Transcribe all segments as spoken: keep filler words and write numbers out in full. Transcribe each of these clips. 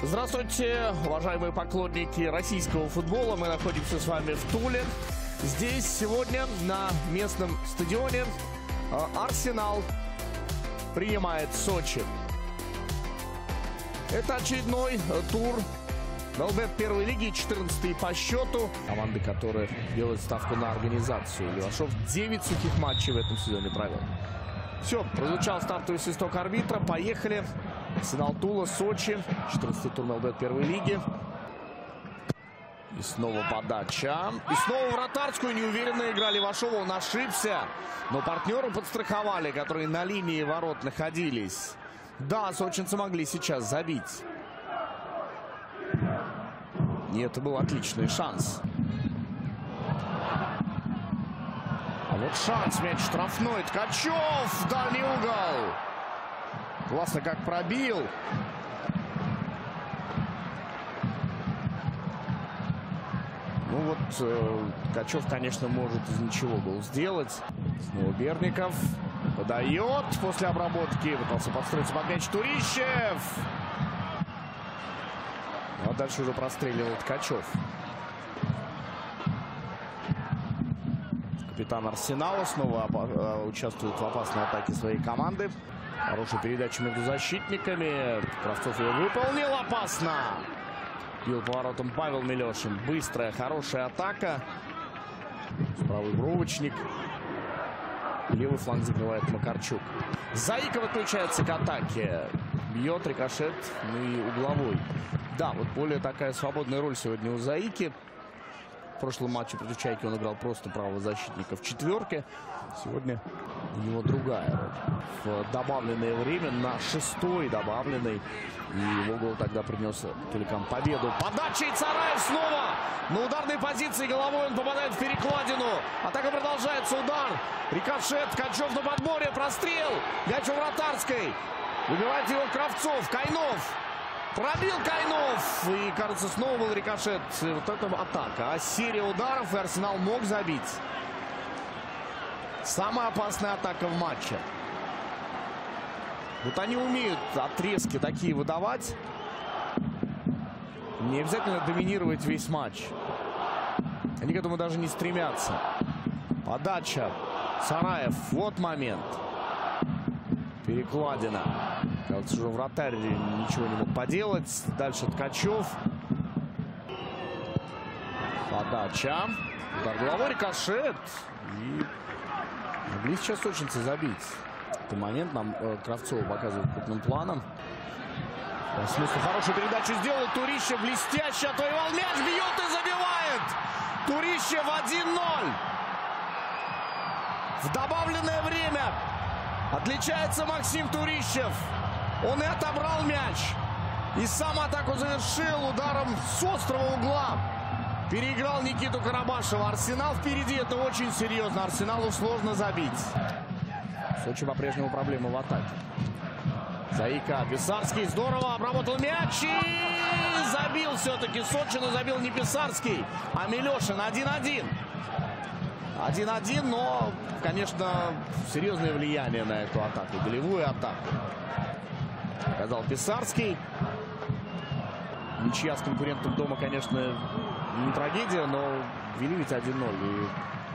Здравствуйте, уважаемые поклонники российского футбола. Мы находимся с вами в Туле. Здесь сегодня на местном стадионе Арсенал принимает Сочи. Это очередной тур эл бэ тэ первой лиги, четырнадцатый по счету. Команды, которые делают ставку на организацию. Левашов девять сухих матчей в этом сезоне провел. Все, прозвучал стартовый свисток арбитра. Поехали. Арсенал Тула, Сочи. четырнадцатый тур эл бэ тэ первой лиги. И снова подача. И снова вратарскую. Неуверенная игра Левашова. Он ошибся. Но партнеры подстраховали, которые на линии ворот находились. Да, сочинцы могли сейчас забить. И это был отличный шанс. А вот шанс. Мяч штрафной. Ткачев. Дальний угол. Классно как пробил. Ну вот, э, Ткачев, конечно, может из ничего был сделать. Снова Берников. Подает после обработки. Пытался подстроиться под мяч Турищев. А дальше уже простреливал Ткачев. Капитан Арсенала снова участвует в опасной атаке своей команды. Хорошая передача между защитниками. Кравцов ее выполнил опасно. Бил поворотом Павел Милешин. Быстрая, хорошая атака. Правый бровочник. Левый фланг закрывает Макарчук. Заика подключается к атаке. Бьет рикошет, ну и угловой. Да, вот более такая свободная роль сегодня у Заики. В прошлом матче против Чайки он играл просто правого защитника в четверке. Сегодня у него другая роль. В добавленное время, на шестой добавленной. И его гол тогда принес Туликам победу. Подача, и Цараев снова на ударной позиции. Головой он попадает в перекладину. Атака продолжается. Удар. Рикошет. Ткачев на подборе. Прострел. Мяч у вратарской. Выбивает его Кравцов. Кайнов. Пробил Кайнов. И, кажется, снова был рикошет. Вот это атака. А серия ударов, и Арсенал мог забить. Самая опасная атака в матче. Вот они умеют отрезки такие выдавать. Не обязательно доминировать весь матч. Они к этому даже не стремятся. Подача. Цараев. Вот момент. Перекладина. Кажется, уже вратарь ничего не мог поделать. Дальше Ткачев. Подача. Удар головой, рикошет. И могли сейчас сочинцы забить. Этот момент нам э, Кравцова показывает крупным планом. По смыслу хорошую передачу сделал. Турищев блестяще отвоевал мяч. Бьет и забивает. Турищев один ноль. В добавленное время отличается Максим Турищев. Он и отобрал мяч. И сам атаку завершил ударом с острого угла. Переиграл Никиту Карабашева. Арсенал впереди. Это очень серьезно. Арсеналу сложно забить. Сочи по-прежнему проблемы в атаке. Заика. Писарский здорово обработал мяч. И забил все-таки Сочи. Но забил не Писарский, а Милешин. один один. один один, но, конечно, серьезное влияние на эту атаку. Голевую атаку показал Писарский. Ничья с конкурентом дома, конечно, не трагедия, но вели ведь один ноль. И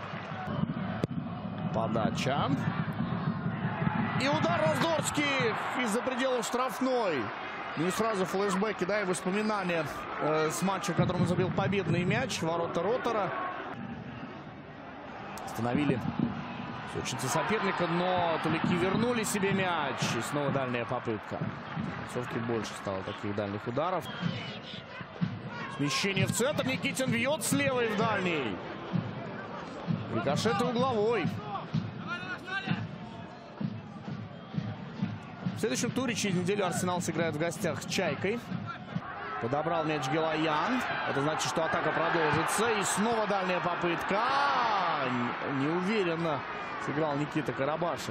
подача. И удар Раздорский из-за пределов штрафной. Ну и сразу флешбеки, да, и воспоминания э, с матча, в котором он забил победный мяч. Ворота Ротора. Остановили сочинцы соперника, но тулики вернули себе мяч. И снова дальняя попытка. В концовке больше стало таких дальних ударов. Смещение в центр. Никитин бьет с левой в дальний. Рикошет и угловой. В следующем туре через неделю Арсенал сыграет в гостях с Чайкой. Подобрал мяч Гелаян. Это значит, что атака продолжится. И снова дальняя попытка. Неуверенно сыграл Никита Карабашев.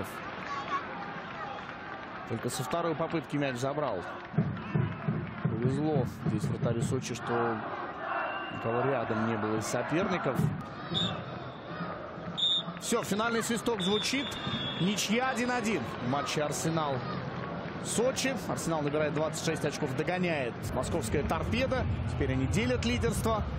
Только со второй попытки мяч забрал. Повезло здесь вратарю Сочи, что никого рядом не было из соперников. Все, финальный свисток звучит. Ничья один один в матче Арсенал Сочи. Арсенал набирает двадцать шесть очков, догоняет московская Торпедо. Теперь они делят лидерство.